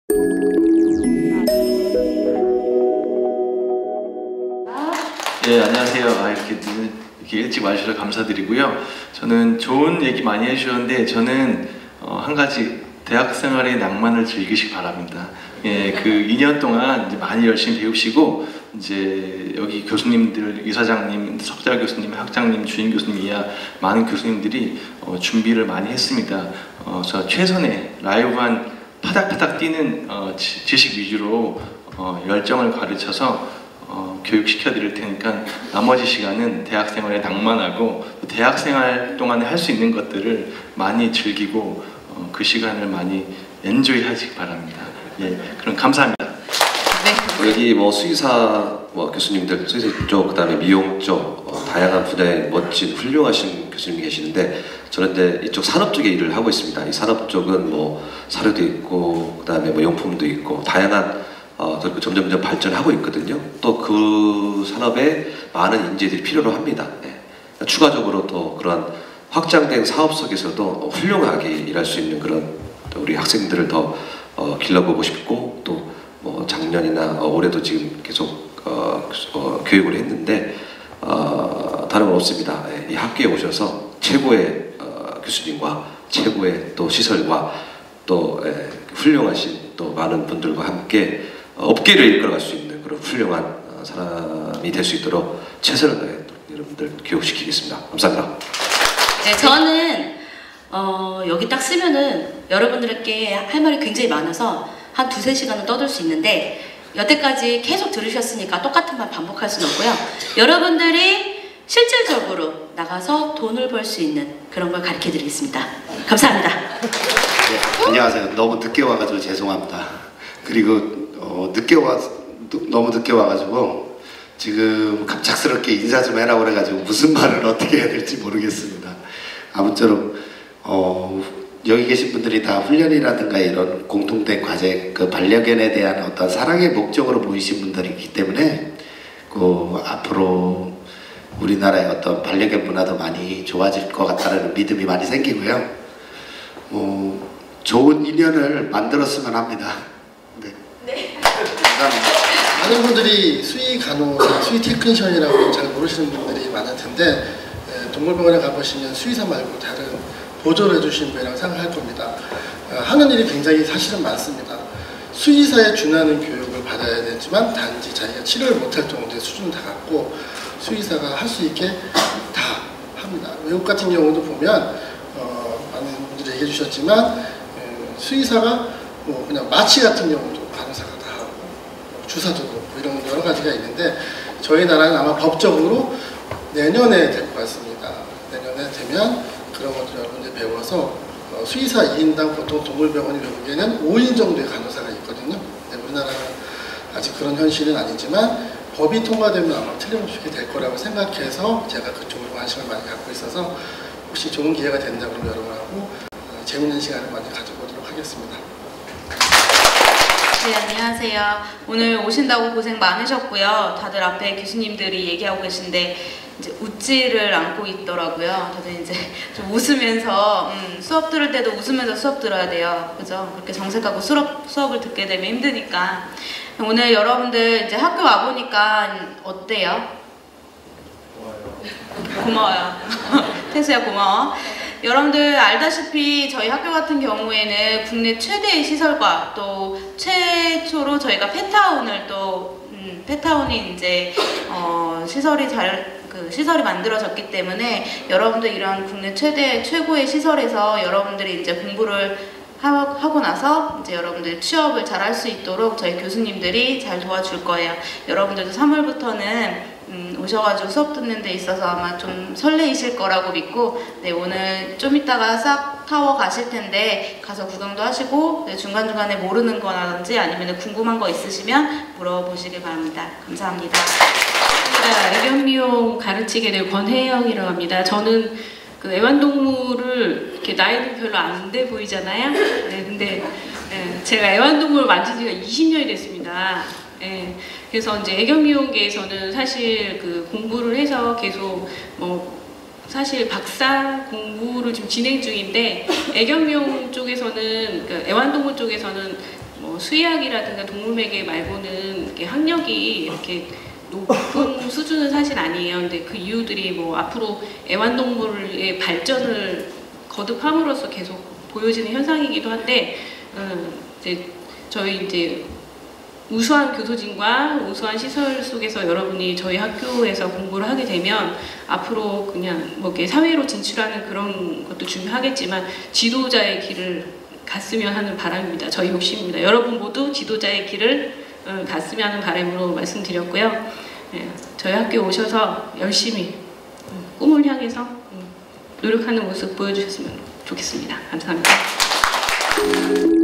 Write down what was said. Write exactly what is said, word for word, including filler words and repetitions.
네, 안녕하세요. 아, 이렇게, 이렇게 일찍 와주셔서 감사드리고요. 저는 좋은 얘기 많이 해주셨는데 저는 어, 한 가지 대학 생활의 낭만을 즐기시기 바랍니다. 예, 그 이 년 동안 이제 많이 열심히 배우시고 이제 여기 교수님들, 이사장님, 석달 교수님, 학장님, 주임 교수님 이하 많은 교수님들이 어, 준비를 많이 했습니다. 어, 저 최선의 라이브한 파닥파닥 뛰는 어, 지, 지식 위주로 어, 열정을 가르쳐서 어, 교육시켜 드릴 테니까 나머지 시간은 대학생활에 낭만하고 대학생활 동안에 할 수 있는 것들을 많이 즐기고 어, 그 시간을 많이 엔조이 하시기 바랍니다. 예, 그럼 감사합니다. 네. 여기 뭐 수의사 뭐 교수님들, 수의사 쪽, 그 다음에 미용 쪽 어, 다양한 분야에 멋진 훌륭하신 교수님이 계시는데 저는 이제 이쪽 산업 쪽에 일을 하고 있습니다. 이 산업 쪽은 뭐 사료도 있고 그 다음에 뭐 용품도 있고 다양한 어, 점점 점점 발전하고 있거든요. 또 그 산업에 많은 인재들이 필요로 합니다. 네. 추가적으로 또 그런 확장된 사업 속에서도 훌륭하게 일할 수 있는 그런 우리 학생들을 더 어, 길러보고 싶고 또 뭐 작년이나 어, 올해도 지금 계속 어, 어, 교육을 했는데 어, 다름은 없습니다. 네. 이 학교에 오셔서 최고의 어, 교수님과 최고의 또 시설과 또 예, 훌륭하신 또 많은 분들과 함께 업계를 이끌어갈 수 있는 그런 훌륭한 사람이 될 수 있도록 최선을 다해 여러분들 교육시키겠습니다. 감사합니다. 네, 저는 어, 여기 딱 쓰면은 여러분들께 할 말이 굉장히 많아서 한 두세 시간은 떠들 수 있는데 여태까지 계속 들으셨으니까 똑같은 말 반복할 수는 없고요. 여러분들이 실질적으로 나가서 돈을 벌 수 있는 그런 걸 가르쳐 드리겠습니다. 감사합니다. 네, 안녕하세요. 너무 늦게 와가지고 죄송합니다. 그리고 어, 늦게 와 너무 늦게 와가지고 지금 갑작스럽게 인사 좀 해라 그래가지고 무슨 말을 어떻게 해야 될지 모르겠습니다. 아무쪼록 어, 여기 계신 분들이 다 훈련이라든가 이런 공통된 과제, 그 반려견에 대한 어떤 사랑의 목적으로 보이신 분들이기 때문에 그 앞으로 우리나라의 어떤 반려견 문화도 많이 좋아질 것 같다는 믿음이 많이 생기고요. 어, 좋은 인연을 만들었으면 합니다. 네. 네. 감사합니다. 많은 분들이 수의 간호사, 수의 테크니션이라고 잘 모르시는 분들이 많을 텐데 동물병원에 가보시면 수의사 말고 다른 보조를 해주신 분이라고 생각할 겁니다. 하는 일이 굉장히 사실은 많습니다. 수의사에 준하는 교육을 받아야 되지만 단지 자기가 치료를 못할 정도의 수준은 다 갖고 수의사가 할 수 있게 다 합니다. 외국 같은 경우도 보면 어, 많은 분들이 얘기해 주셨지만 어, 수의사가 뭐 그냥 마취 같은 경우도 간호사가 다 하고 주사도 그렇고 이런 여러 가지가 있는데 저희 나라는 아마 법적으로 내년에 될 것 같습니다. 내년에 되면 그런 것들 여러분들 배워서 어, 수의사 이 인당 보통 동물병원이 외국에는 오 인 정도의 간호사가 있거든요. 근데 우리나라는 아직 그런 현실은 아니지만 법이 통과되면 아마 틀림없이 될 거라고 생각해서 제가 그쪽으로 관심을 많이 갖고 있어서 혹시 좋은 기회가 된다 그러면 여러분하고 어, 재밌는 시간을 많이 가져보도록 하겠습니다. 네, 안녕하세요. 오늘 오신다고 고생 많으셨고요. 다들 앞에 교수님들이 얘기하고 계신데 이제 웃지를 않고 있더라고요. 다들 이제 좀 웃으면서 음, 수업 들을 때도 웃으면서 수업 들어야 돼요. 그죠? 그렇게 정색하고 수업, 수업을 듣게 되면 힘드니까. 오늘 여러분들 이제 학교 와보니까 어때요? 고마워요. 고마워요. 태수야 고마워. 여러분들 알다시피 저희 학교 같은 경우에는 국내 최대의 시설과 또 최초로 저희가 폐타운을 또 음, 폐타운이 이제 어, 시설이 잘 그 시설이 만들어졌기 때문에 여러분들 이런 국내 최대 최고의 시설에서 여러분들이 이제 공부를 하고 나서 이제 여러분들 취업을 잘 할 수 있도록 저희 교수님들이 잘 도와줄 거예요. 여러분들도 삼월부터는 음, 오셔가지고 수업 듣는 데 있어서 아마 좀 설레이실 거라고 믿고 네, 오늘 좀 이따가 싹 타워 가실 텐데 가서 구경도 하시고 네, 중간중간에 모르는 거라든지 아니면 궁금한 거 있으시면 물어보시길 바랍니다. 감사합니다. 애견미용 가르치게 될 권혜영이라고 합니다. 저는 그 애완동물을 이렇게 나이는 별로 안 돼 보이잖아요. 네, 근데 네, 제가 애완동물을 만진 지가 이십 년이 됐습니다. 네, 그래서 이제 애견미용계에서는 사실 그 공부를 해서 계속 뭐 사실 박사 공부를 지금 진행 중인데 애견미용 쪽에서는 그 애완동물 쪽에서는 뭐 수의학이라든가 동물매개 말고는 이렇게 학력이 이렇게 높은 수준은 사실 아니에요. 근데 그 이유들이 뭐 앞으로 애완동물의 발전을 거듭함으로써 계속 보여지는 현상이기도 한데, 음, 이제 저희 이제 우수한 교소진과 우수한 시설 속에서 여러분이 저희 학교에서 공부를 하게 되면 앞으로 그냥 뭐 이렇게 사회로 진출하는 그런 것도 중요하겠지만 지도자의 길을 갔으면 하는 바람입니다. 저희 욕심입니다. 여러분 모두 지도자의 길을 어, 갔으면 하는 바람으로 말씀드렸고요. 예, 저희 학교에 오셔서 열심히 음, 꿈을 향해서 음, 노력하는 모습 보여주셨으면 좋겠습니다. 감사합니다.